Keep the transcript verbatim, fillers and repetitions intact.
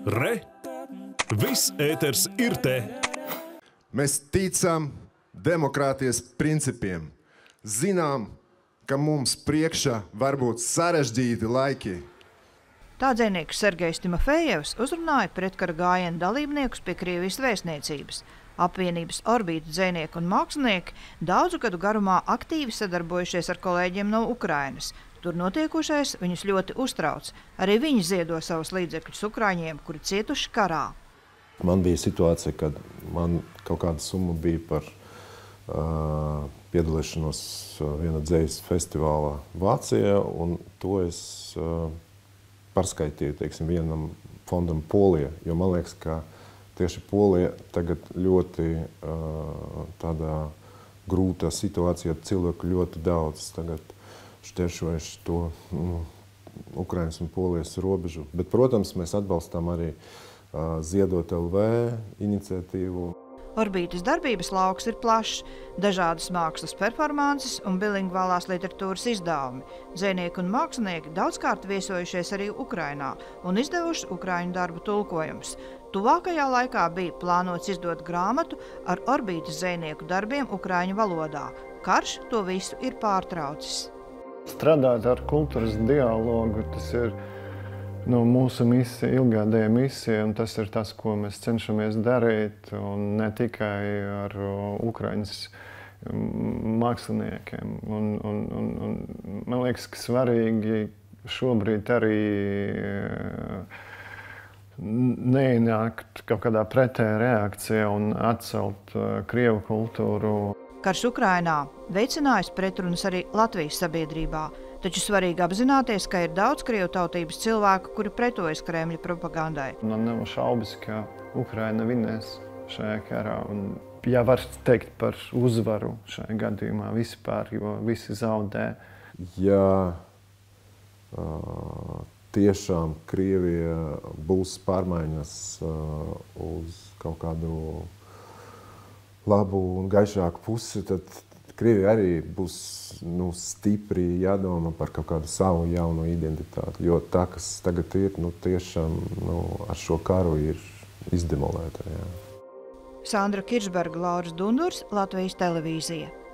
Re! Viss ēters ir te! Mēs ticam demokrātijas principiem. Zinām, ka mums priekšā var būt sarežģīti laiki. Tā dzejnieks Sergejs Timofejevs uzrunāja pretkara gājienu dalībniekus pie Krievijas vēstniecības. Apvienības Orbīta dzejnieki un mākslinieki daudzu gadu garumā aktīvi sadarbojušies ar kolēģiem no Ukrainas. Tur notiekošais viņus ļoti uztrauc. Arī viņi ziedo savus līdzekļus ukraiņiem, kuri cietuši karā. Man bija situācija, kad man kaut kāda summa bija par uh, piedalīšanos viena dzejas festivālā Vācijā, un to es uh, pārskaitīju, teiksim, vienam fondam Polijā, jo man liekas, ka tieši Polija tagad ļoti uh, tādā grūtā situācijā, cilvēku ļoti daudz tagad šķēršojuši to nu, Ukrainas un Polijas robežu. Bet, protams, mēs atbalstām arī uh, Ziedot L V iniciatīvu. Orbītas darbības lauks ir plašs, dažādas mākslas performances un bilingvālās literatūras izdevumi. Dzejnieki un mākslinieki daudzkārt viesojušies arī Ukrainā un izdevuši ukraiņu darbu tulkojumus. Tuvākajā laikā bija plānots izdot grāmatu ar Orbītas dzejnieku darbiem ukraiņu valodā. Karš to visu ir pārtraucis. Strādāt ar kultūras dialogu, tas ir nu, mūsu misija, ilgādēja misija, un tas ir tas, ko mēs cenšamies darīt, un ne tikai ar Ukrainas māksliniekiem. Un, un, un, un man liekas, ka svarīgi šobrīd arī neienākt kaut kādā pretēja reakcijā un atcelt Krievu kultūru. Karš Ukrainā veicinājis pretrunas arī Latvijas sabiedrībā, taču svarīgi apzināties, ka ir daudz krievu tautības cilvēku, kuri pretojas Kremļa propagandai. Man nav šaubas, ka Ukraina vinēs šajā karā, un ja var teikt par uzvaru šajā gadījumā vispār, jo visi zaudē. Ja uh, tiešām Krievija būs pārmaiņas uh, uz kaut kādu labu un gaišāku pusi, tad Krievija arī būs nu, stipri jādomā par kaut kādu savu jaunu identitāti. Jo tā, kas tagad ir, nu, tiešām nu, ar šo karu ir izdemolēta. Jā. Sandra Kiršberga, Lauris Dundurs, Latvijas televīzija.